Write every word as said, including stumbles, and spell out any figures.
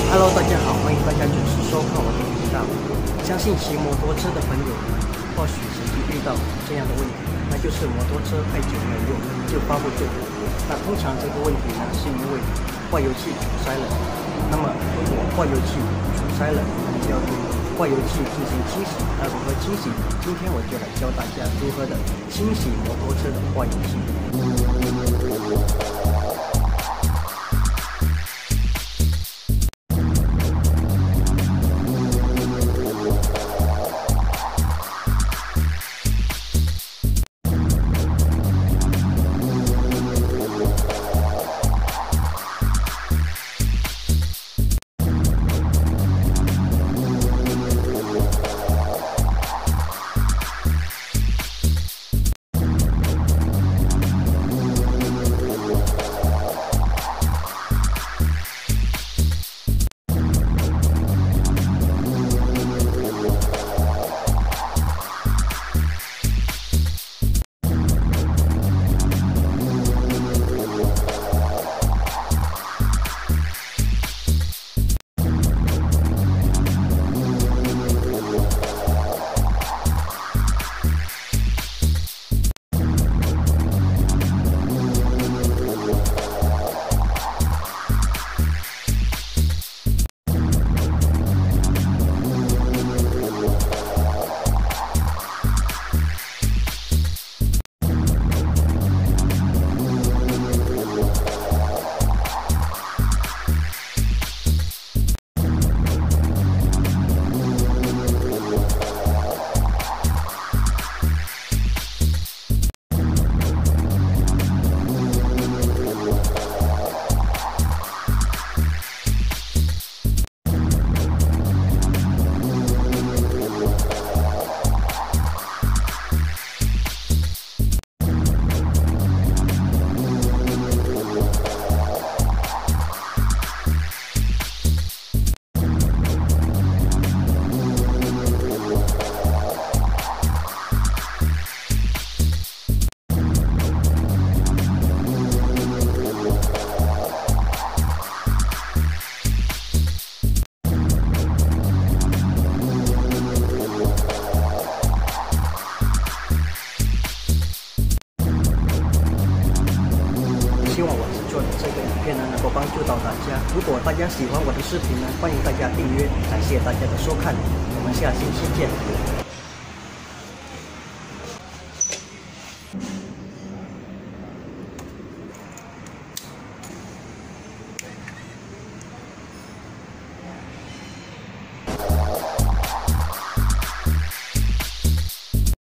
Hello， 大家好，欢迎大家准时收看我的频道。相信骑摩托车的朋友呢，或许曾经遇到这样的问题，那就是摩托车太久没有用就发不动。那通常这个问题呢，是因为化油器阻塞了。那么如果化油器阻塞了，我们就要对化油器进行清洗。那如何清洗？今天我就来教大家如何的清洗摩托车的化油器。希望我制作的这个影片呢，能够帮助到大家。如果大家喜欢我的视频呢，欢迎大家订阅，感谢大家的收看，我们下星期见。